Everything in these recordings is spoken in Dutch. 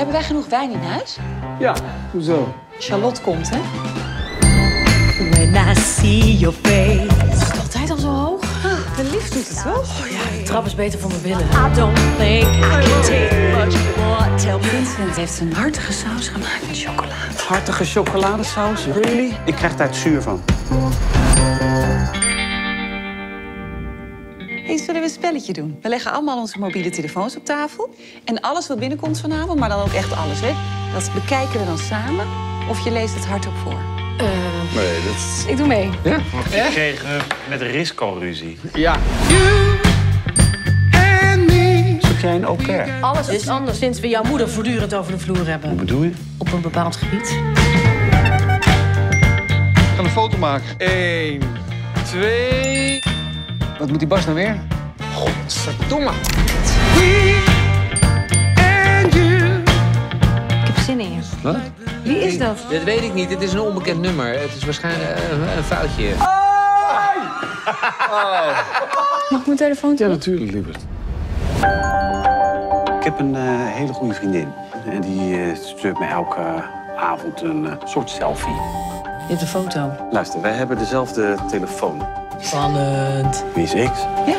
Hebben wij genoeg wijn in huis? Ja, hoezo? Charlotte komt, hè? When I see your face. Is het altijd al zo hoog? De lift doet het wel. Oh ja, de trap is beter voor mijn billen. I don't think I can take much more. Tell me. Vincent heeft een hartige saus gemaakt met chocolade. Hartige chocoladesaus? Really? Ik krijg daar het zuur van. Hey, zullen we een spelletje doen? We leggen allemaal onze mobiele telefoons op tafel. En alles wat binnenkomt vanavond, maar dan ook echt alles, hè? Dat bekijken we dan samen. Of je leest het hardop voor. Nee, dat is... Ik doe mee. Ja? Ik kreeg met Risco ruzie. Ja. Zoek jij een au pair? Alles is anders sinds we jouw moeder voortdurend over de vloer hebben. Hoe bedoel je? Op een bepaald gebied. Ik ga een foto maken. 1, 2... Wat moet die Bas nou weer? Godverdomme. Ik heb zin in je. Wat? Wie is dat? Dat weet ik niet. Dit is een onbekend nummer. Het is waarschijnlijk een foutje. Mag ik mijn telefoon Ja, terug? natuurlijk, lieverd. Ik heb een hele goede vriendin. En die stuurt me elke avond een soort selfie. Je hebt een foto. Luister, wij hebben dezelfde telefoon. Spannend. Wie is X? Ja.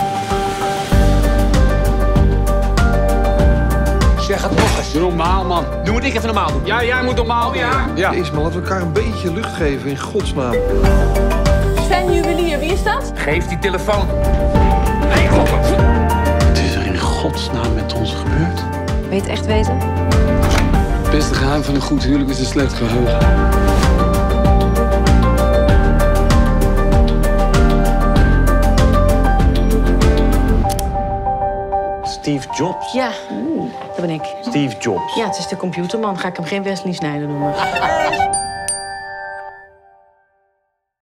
Zeg het nog eens. Doe normaal, man. Nu moet ik even normaal doen. Ja, jij moet normaal doen. Ja. Ismael, laten we elkaar een beetje lucht geven, in godsnaam. Sven Juwelier, wie is dat? Geef die telefoon. Nee, God. Wat is er in godsnaam met ons gebeurd? Weet je het echt weten? Het beste geheim van een goed huwelijk is een slecht geheugen. Steve Jobs. Ja, dat ben ik. Steve Jobs. Ja, het is de computerman. Ga ik hem geen Wesley Snijder noemen.